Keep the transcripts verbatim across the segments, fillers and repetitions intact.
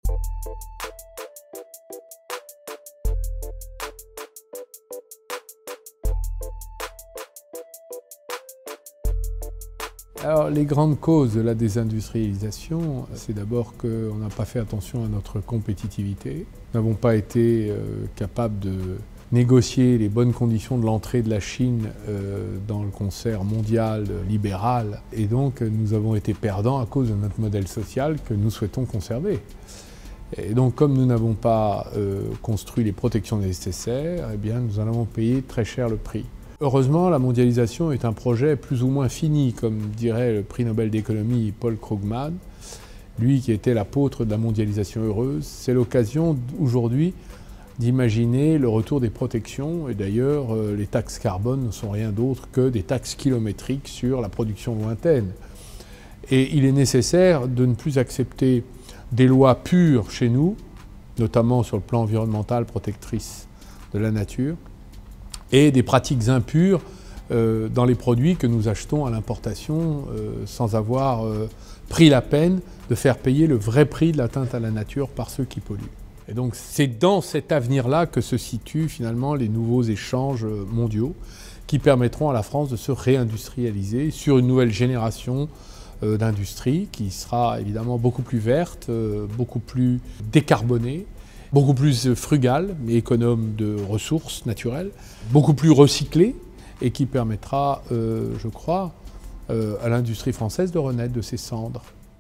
Alors, les grandes causes de la désindustrialisation, c'est d'abord qu'on n'a pas fait attention à notre compétitivité. Nous n'avons pas été euh, capables de négocier les bonnes conditions de l'entrée de la Chine euh, dans le concert mondial libéral. Et donc, nous avons été perdants à cause de notre modèle social que nous souhaitons conserver. Et donc, comme nous n'avons pas euh, construit les protections nécessaires, eh bien, nous en avons payé très cher le prix. Heureusement, la mondialisation est un projet plus ou moins fini, comme dirait le prix Nobel d'économie Paul Krugman, lui qui était l'apôtre de la mondialisation heureuse. C'est l'occasion aujourd'hui d'imaginer le retour des protections, et d'ailleurs les taxes carbone ne sont rien d'autre que des taxes kilométriques sur la production lointaine. Et il est nécessaire de ne plus accepter des lois pures chez nous, notamment sur le plan environnemental protectrice de la nature, et des pratiques impures euh, dans les produits que nous achetons à l'importation euh, sans avoir euh, pris la peine de faire payer le vrai prix de l'atteinte à la nature par ceux qui polluent. Et donc c'est dans cet avenir-là que se situent finalement les nouveaux échanges mondiaux qui permettront à la France de se réindustrialiser sur une nouvelle génération euh, d'industrie qui sera évidemment beaucoup plus verte, euh, beaucoup plus décarbonée, beaucoup plus frugale, mais économe de ressources naturelles, beaucoup plus recyclée, et qui permettra, euh, je crois, euh, à l'industrie française de renaître de ses cendres.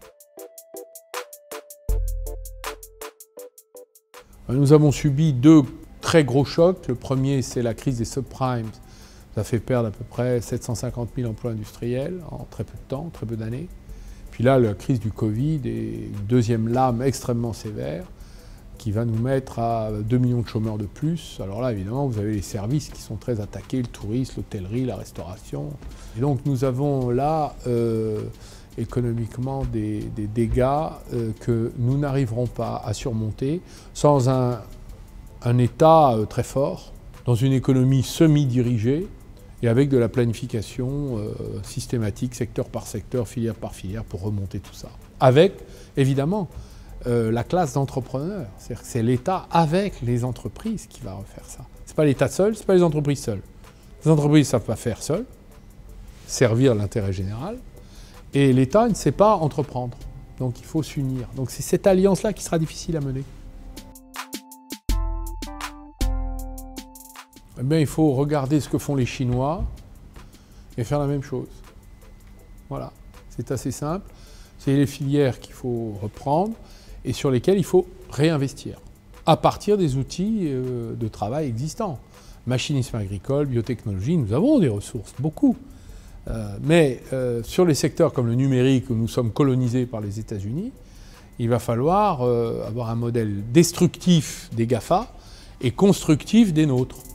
Nous avons subi deux très gros chocs. Le premier, c'est la crise des subprimes. Ça a fait perdre à peu près sept cent cinquante mille emplois industriels en très peu de temps, très peu d'années. Puis là, la crise du Covid est une deuxième lame extrêmement sévère, qui va nous mettre à deux millions de chômeurs de plus. Alors là, évidemment, vous avez les services qui sont très attaqués, le tourisme, l'hôtellerie, la restauration. Et donc nous avons là, euh, économiquement, des, des dégâts euh, que nous n'arriverons pas à surmonter sans un, un État euh, très fort, dans une économie semi-dirigée et avec de la planification euh, systématique, secteur par secteur, filière par filière, pour remonter tout ça. Avec, évidemment, Euh, la classe d'entrepreneurs. C'est-à-dire que c'est l'État avec les entreprises qui va refaire ça. Ce n'est pas l'État seul, ce n'est pas les entreprises seules. Les entreprises ne savent pas faire seules, servir l'intérêt général, et l'État ne sait pas entreprendre. Donc il faut s'unir. Donc c'est cette alliance-là qui sera difficile à mener. Eh bien, il faut regarder ce que font les Chinois et faire la même chose. Voilà, c'est assez simple. C'est les filières qu'il faut reprendre et sur lesquels il faut réinvestir, à partir des outils de travail existants. Machinisme agricole, biotechnologie, nous avons des ressources, beaucoup. Euh, mais euh, sur les secteurs comme le numérique, où nous sommes colonisés par les États-Unis, il va falloir euh, avoir un modèle destructif des GAFA et constructif des nôtres.